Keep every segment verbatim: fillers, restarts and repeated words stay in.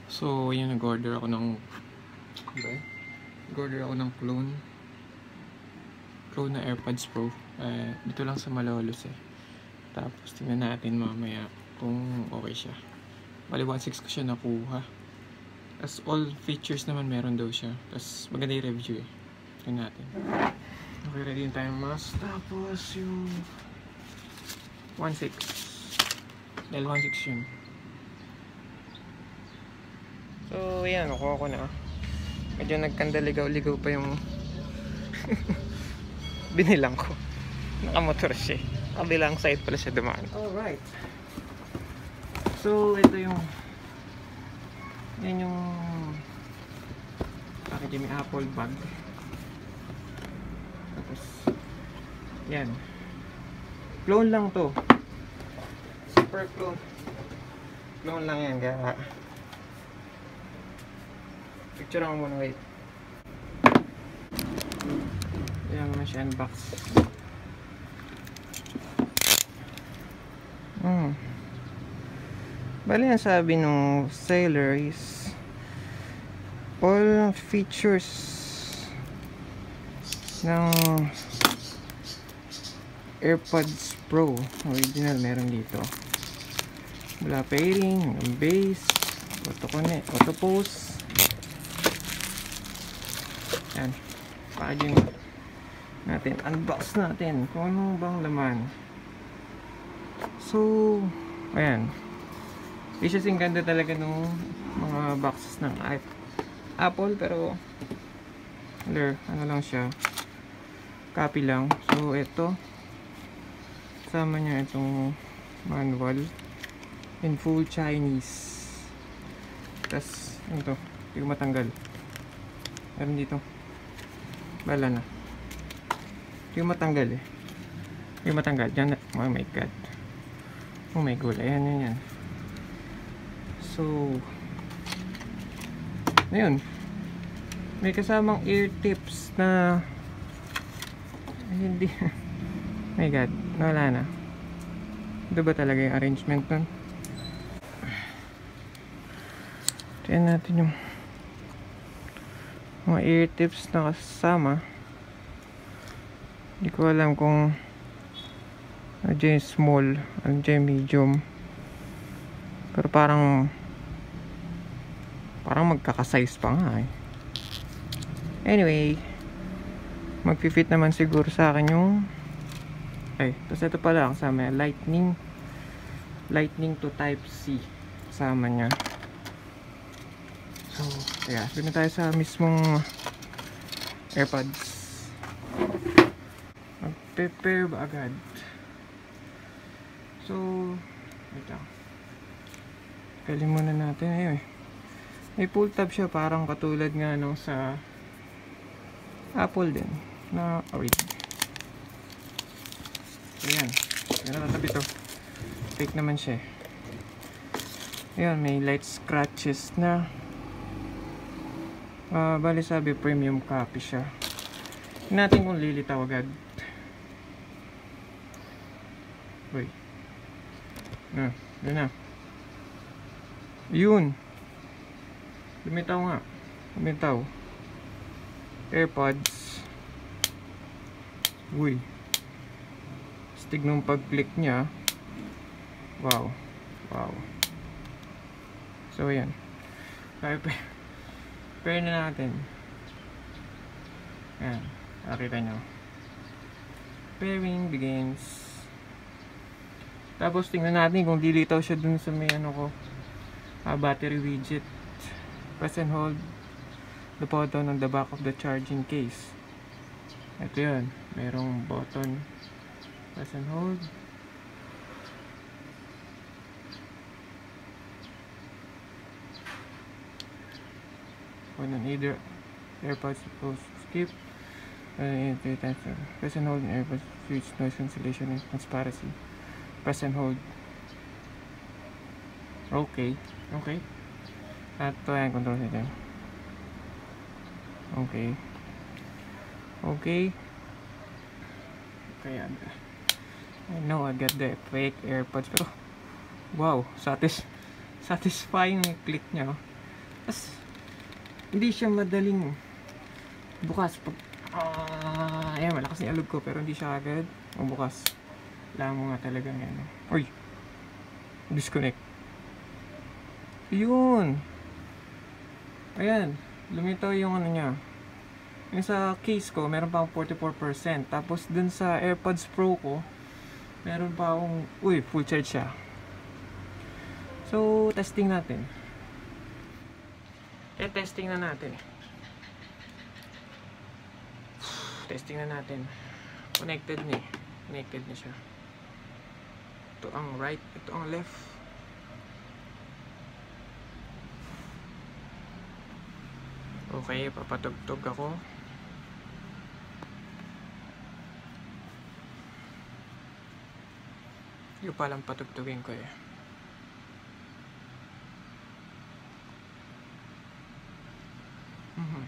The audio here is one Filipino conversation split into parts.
So, yun, nag-order ako ng diba? Nag-order ako ng clone clone na AirPods Pro. Eh, dito lang sa Malolos eh. Tapos, tingnan natin mamaya kung okay siya. Bali, one six ko siya nakuha. Tapos, all features naman meron daw siya. Tapos, maganda yung review eh. Tingnan natin. Okay, ready yung time mask. Tapos, yung one six. Dahil one six yun. So, ayan, nakuha ko na. Medyo nagkandaligaw-ligaw pa yung binilang ko. Nakamotor siya. Kabilang side pala siya dumaan. Alright. So, ito yung yan yung packaging, may Apple bag. Tapos, yan. Clone lang to. Super clone. Clone lang yan, kaya picture ako muna, wait. Ayan naman siya, unbox. Hmm. Bali ang sabi nung seller is all features ng AirPods Pro original meron dito. Mula pairing, base, auto connect, auto pause. Yan, packaging natin, unbox natin kung ano bang laman. So, ayan, issues yung ganda talaga nung mga boxes ng Apple, pero ano lang siya, copy lang. So, ito kasama niya itong manual in full Chinese. Tas, ito, hindi ko matanggal. Meron dito. Bala na. Hindi ko matanggal eh. Hindi ko matanggal. Diyan na. Oh my god. Oh my god. Ayan, yan, yan. So, ayun. May kasamang ear tips na hindi. Oh my god. Wala na. Ito ba talaga yung arrangement nun? Tignan natin yung mga ear tips na kasama. Hindi ko alam kung ano dyan yung small, ano dyan yung medium, pero parang parang magkakasize pa nga eh. Anyway, magfi-fit naman siguro sa akin yung ay, tapos ito pala kasama lightning lightning to type C kasama nya. So, kaya, doon na tayo sa mismong AirPods. Mag-prepare ba agad? So, wait lang. Galing muna natin. Ayun. May pull tab siya, parang katulad nga nung sa Apple din. Na, oh wait. Ayan. Ayan, natabi to. Fake naman siya. Ayan, may light scratches na. Uh, bali sabi premium copy siya. Tingnan natin kung lilitaw agad. Uy. Ah, yun na. Yun. Lumitaw nga. Lumitaw. AirPods. Uy. Stig nung pag-click niya. Wow. Wow. So, ayan. Kaya pa. Pair na natin. Ayan, nakita nyo. Pairing begins. Tapos tingnan natin kung dilitaw siya dun sa may ano ko, uh, battery widget. Press and hold the button on the back of the charging case. Ito yun, merong button. Press and hold. When on either AirPods supposed to skip, uh, press and hold in AirPods switch noise cancellation and transparency. Press and hold. Okay, okay. At ito yung control system. Okay. Okay. Okay. I know I got the fake AirPods, pero wow, satis satisfying yung click niya. As, hindi siya madaling bukas. Pag, uh, ayan, malakas na alog ko, pero hindi siya agad bukas. Kailangan mo nga talaga yan. Uy! Disconnect. Yun! Ayan, lumitaw yung ano niya. Yung sa case ko, meron pa akong forty-four percent. Tapos dun sa AirPods Pro ko, meron pa akong, uy, full charge siya. So, testing natin. Eh, testing na natin. Testing na natin. Connected na eh. Connected na siya. Ito ang right, ito ang left. Okay, papatugtog ako. Yung palang patugtugin ko eh. Mm-hmm.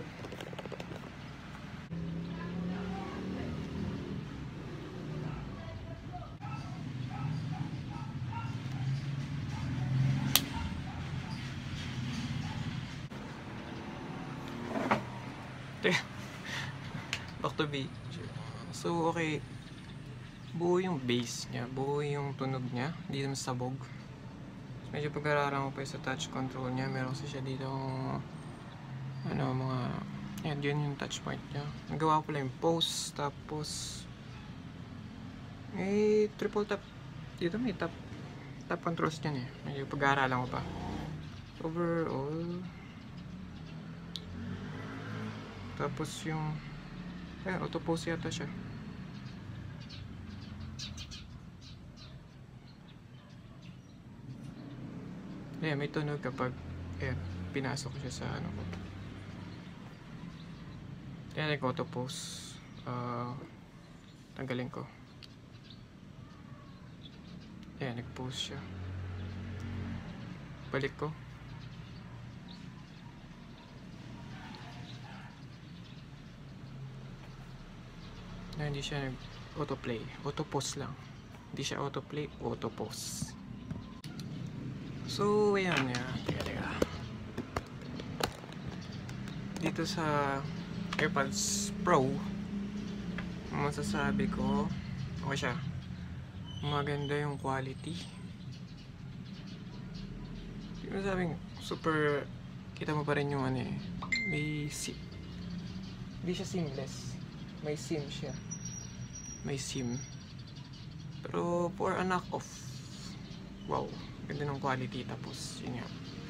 Back to B. So, okay. Buo yung bass niya. Buo yung tunog niya. Hindi naman sabog. Medyo pag-araran ko pa sa touch control niya. Meron kasi siya dito ano, mga yan, yun yung touch point niya. Nagawa ko lang yung pause. Tapos eh, triple tap. Dito may tap tap controls niyan eh. Medyo pag-aralan ko pa. Overall. Tapos yung eh, auto pause yata siya. Eh, may tunog kapag eh, pinasok siya sa ano ko. Kaya nag-auto pause. Uh, tanggalin ko. Ayan, nag-pause siya. Balik ko. Na hindi siya nag-auto-play. Auto-pause lang. Hindi siya auto-play, auto-pause. So, ayan. Ayan. Teka, teka. Dito sa AirPods Pro, masasabi ko, okay siya. Maganda yung quality. Hindi mo sabing super, kita mo pa rin yung ano eh. May SIM. Hindi siya seamless. May SIM siya. May SIM. Pero for a knock-off, wow, ganda ng quality. Tapos yun nga,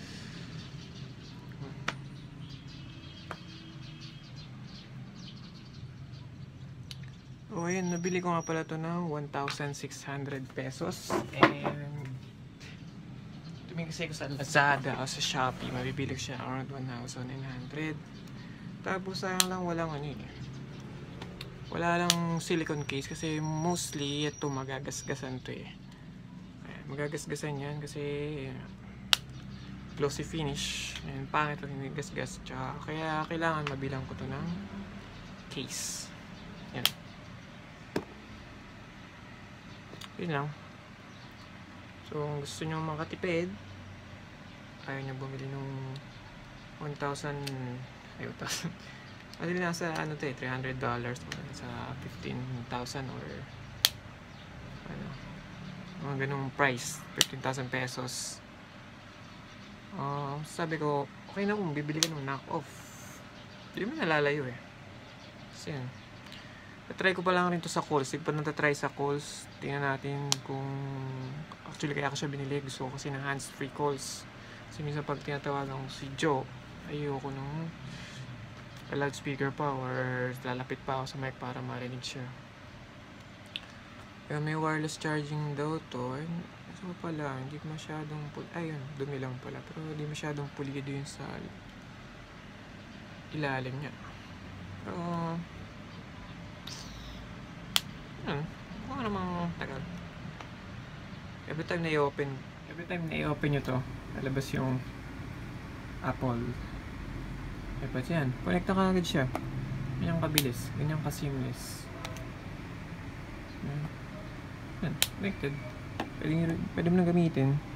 o yun, nabili ko nga pala ito ng one thousand six hundred pesos. And tumingin kasi ko sa Lazada o sa Shopee, mabibili ko siya around one thousand nine hundred. Tapos sayang lang walang ano eh, wala lang silicone case kasi mostly ito magagasgasan to eh. Ayan, magagasgasan yan kasi glossy finish and pangit pag hindi gasgas. Tsaka kaya kailangan mabilang ko to ng case. Yan. Yun lang. So kung gusto nyo makatipid, ayaw nyo bumili ng one thousand ay one thousand Ano nasa ano to eh, three hundred dollars sa fifteen thousand or ano, mga ganung price, fifteen thousand pesos. Uh, sabi ko, okay na kung bibili ka ng knock-off. Hindi mo nalalayo eh. Kasi yan. Try ko pa lang rin to sa Kohl's. Hindi pa natatry sa Kohl's. Tingnan natin kung actually kaya ako siya binili. Gusto ko kasi ng hands-free Kohl's. Kasi minsan pag tinatawagan ko si Joe, ayoko nung loudspeaker pa or lalapit pa ako sa mic para marinig siya. Kaya may wireless charging daw to. So pala, hindi masyadong pul ayun, dumi lang pala. Pero hindi masyadong pulido yun sa ilalim niya. Pero yun, kung ano namang tagal. Every time na i-open every time na i-open nyo to, lalabas yung Apple AirPods. Yan, connect na kagad siya. Ganyan kabilis, ganyan ka-seamless. Yan, yan, connected. Pwede, pwede mo na gamitin.